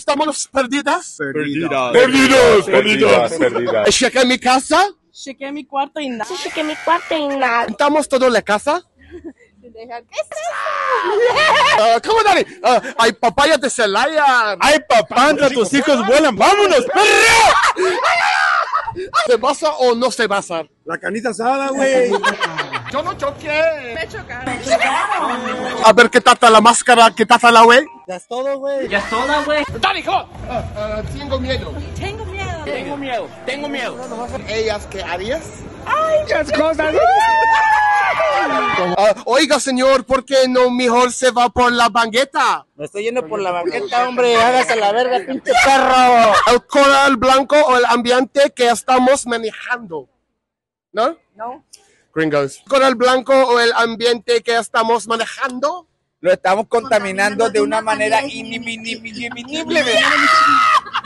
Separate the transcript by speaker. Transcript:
Speaker 1: ¿Estamos perdidas?
Speaker 2: Perdidas.
Speaker 1: Chequé mi casa.
Speaker 3: Chequé mi cuarto y nada.
Speaker 4: Chequé mi cuarto y nada.
Speaker 1: ¿Estamos todos en la casa?
Speaker 4: ¿Qué es eso?
Speaker 1: ¿Cómo, Dani? Hay papaya de Celaya.
Speaker 2: ¡Ay, papantla, tus hijos vuelan! ¡Vámonos, perro!
Speaker 1: ¿Se basa o no se basa?
Speaker 2: La carnita asada, güey.
Speaker 1: Yo no choqué.
Speaker 3: Me chocaron.
Speaker 1: A ver, ¿qué tata la máscara? ¿Qué tata la güey?
Speaker 2: Ya es todo, güey.
Speaker 1: Dani, come on. Tengo miedo.
Speaker 3: Tengo miedo.
Speaker 1: ¿Ellas qué harías?
Speaker 2: Muchas cosas.
Speaker 1: Oiga, señor, ¿por qué no mejor se va por la banqueta?
Speaker 5: Me estoy yendo por la banqueta, hombre. Hágase la verga, pinche perro.
Speaker 1: ¿El coral blanco o el ambiente que estamos manejando? ¿No?
Speaker 3: No.
Speaker 1: Gringos. ¿Coral blanco o el ambiente que estamos manejando?
Speaker 5: Lo estamos contaminando de una manera inimitable.